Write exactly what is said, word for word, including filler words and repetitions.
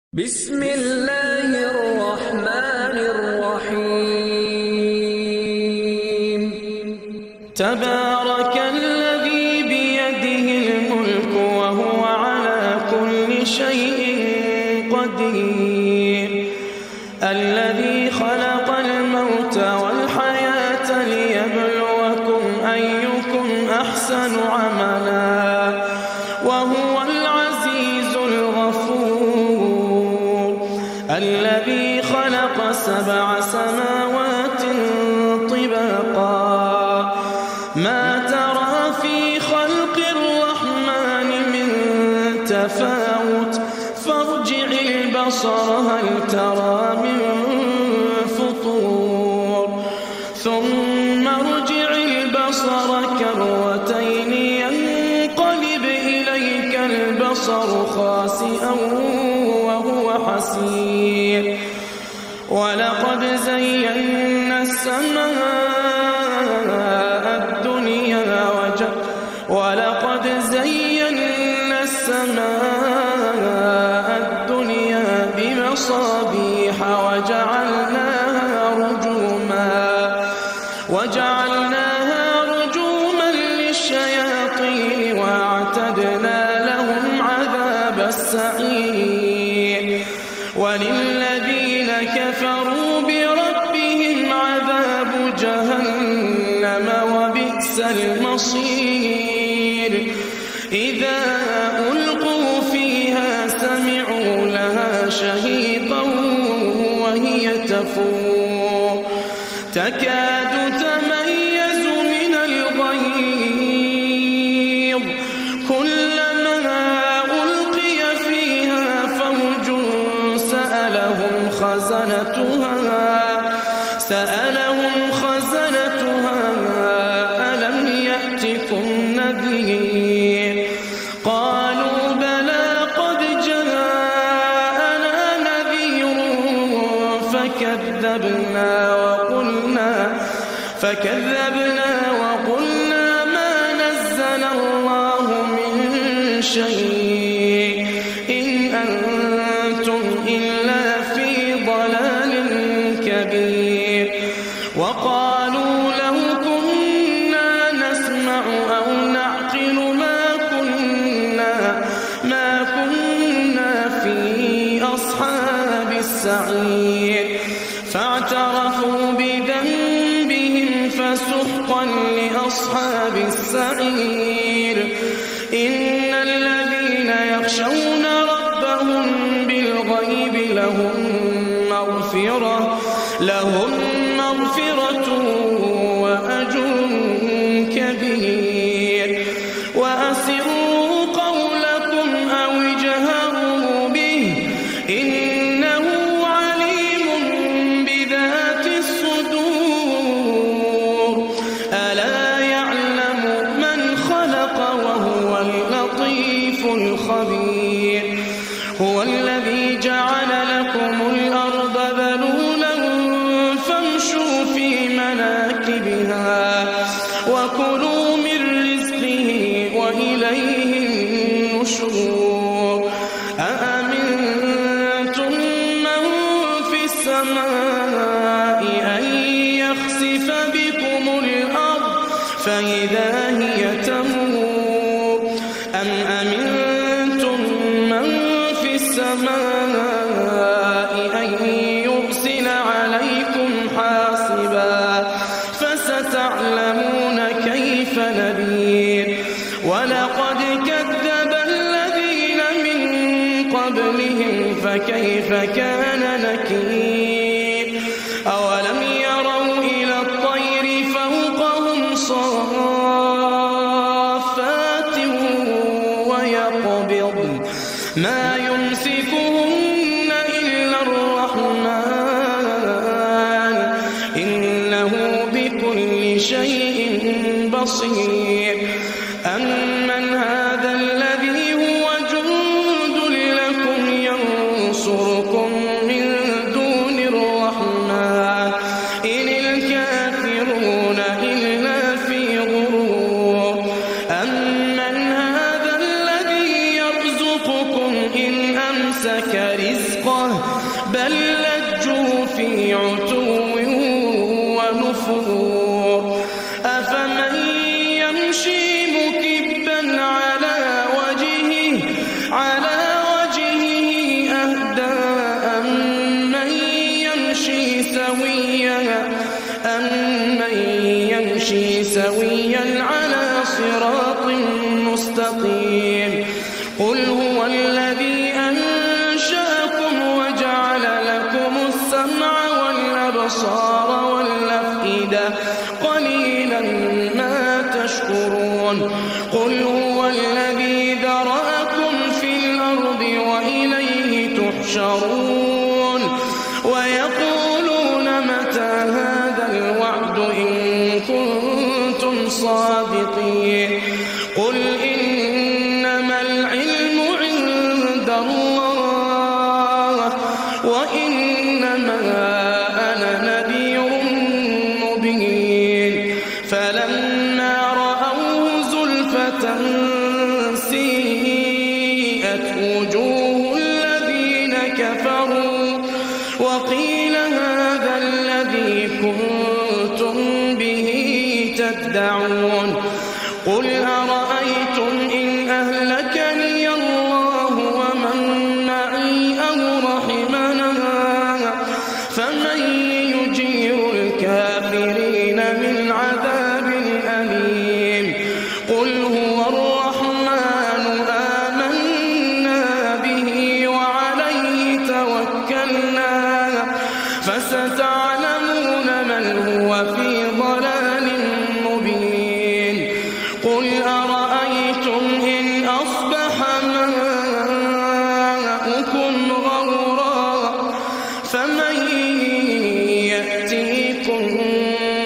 بسم الله الرحمن الرحيم تبارك الذي بيده الملك وهو على كل شيء قدير الذي خلق الموت والحياة ليبلوكم أيكم أحسن عملا وهو العزيز الغفور الذي خلق سبع سماوات طباقا ما ترى في خلق الرحمن من تفاوت فارجع البصر هل ترى من فطور ثم ارجع البصر كرتين ينقلب إليك البصر خاسئا وهو حسير ولقد زينا السماء الدنيا وجع ولقد زينا السماء الدنيا بمصابيح وجعلناها رجوما وجعلناها رجوما للشياطين واعتدنا لهم عذاب السعير وللذين كفروا بربهم عذاب جهنم وبئس المصير إذا ألقوا فيها سمعوا لها شهيقا وهي تفور تكاد تميز من الغيظ كلما ألقي فيها فوج سألهم خزنتها سألهم خزنتها ألم يأتكم نذير قالوا بلى قد جاءنا نذير فكذبنا وقلنا فكذبنا وقلنا ما نزل الله من شيء إن أنتم إلا في ضلال كبير وقالوا لو كنا نسمع أو نعقل ما كنا ما كنا في أصحاب السعير فاعترفوا بذنبهم فسحقا لأصحاب السعير إن الذين يخشون ربهم بالغيب لهم مغفرة لهم مغفرة وأجر كبير وأسروا قولكم أو اجهروا به إنه عليم بذات الصدور ألا يعلم من خلق وهو اللطيف الخبير هو الذي جعل لكم الأرض ذلولا فامشوا في مناكبها وكلوا من رزقه وإليه النشور أأمنتم من في السماء أن يخسف بكم الأرض فإذا هي تمور أم أمنتم من في السماء أن يرسل عليكم حاصبا فستعلمون كيف نذير ولقد كذب الذين من قبلهم فكيف كان نكير أولم يروا إلى الطير فوقهم صافات ويقبضن ما يمسكهن إلا الرحمن إنه بكل شيء بصير أمن هذا الذي هو جند لكم ينصركم من دون الرحمن إن الكافرون إلا في غرور أمن هذا الذي يرزقكم إن أمسك رزقه بل لجوا في عتو ونفور أفمن يمشي مكبا على وجهه على وجهه أهدى أمن يمشي سويا أمن يمشي سويا على صراط مستقيم قل هو الذي أنشأكم وجعل لكم السمع والأبصار والأفئدة قليلا ما تشكرون قل هو الذي ذرأكم في الأرض وإليه تحشرون ويقولون متى هذا الوعد إن كنتم صادقين قل إنما العلم عند الله وإنما أنا نذير مبين فلما رأوه زلفة سيئت وجوه الذين كفروا وقيل هذا الذي كنتم به تدعون قل أرأيتم إن أهلكني الله ومن معي أو رحمنا فمن يجير الكافرين من عذاب أليم قل هو الرحمن آمنا به وعليه توكلنا فستعلمون من هو في ضلال مبين قل أرأيتم إن أصبح ماؤكم غورا فمن يأتيكم